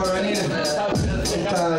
por venir. Está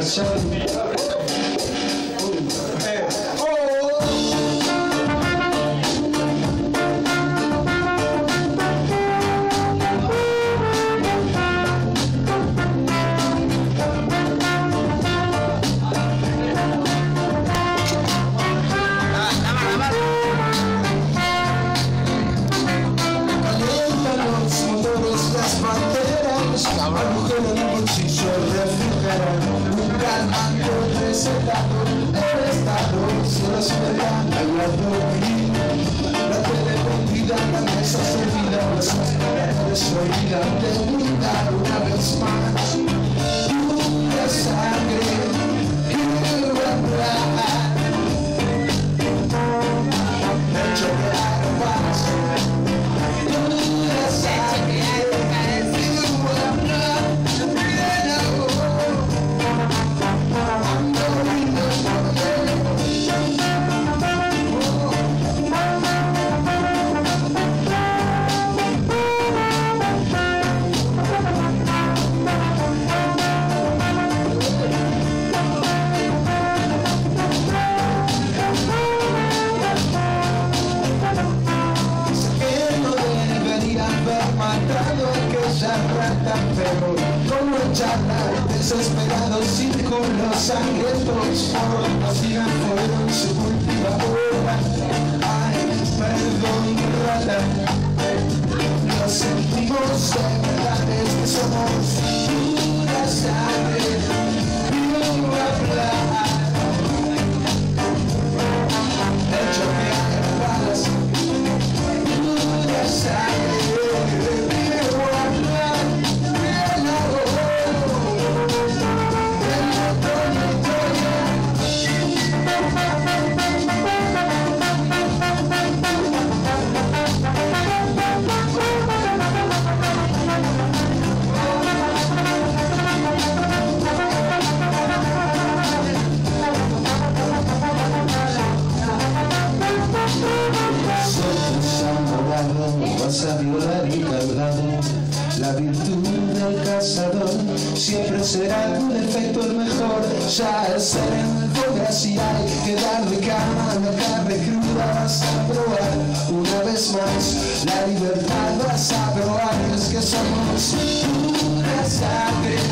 el estado se la soledad, el la telependida, la mesa servida, las mujeres prohibidas de brindar una vez más pura sangre y verdad. Hecho de aguas, pura sangre y verdad. Pero como charla desesperados círculos sangrientos por la vida fueron su última hora. Ay, perdón, rata, lo sentimos de verdad, es que somos pura sangre, pura plata, hecho de balas, pura sangre. Vas a violar y cargado. La virtud del cazador siempre será con efecto el mejor. Ya el ser en el fuego si hay que darle cama a la carne cruda. Vas a probar una vez más la libertad, vas a probar, es que somos pura sangre.